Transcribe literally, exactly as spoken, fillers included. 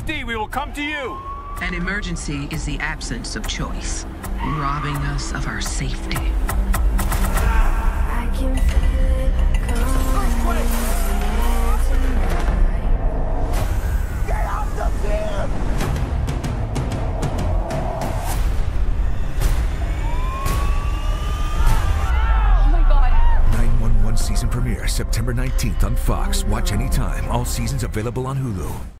safety, we will come to you. An emergency is the absence of choice, robbing us of our safety. I can feel it coming. Get off the field! Oh my god. nine one one season premiere September nineteenth on Fox. Watch anytime. All seasons available on Hulu.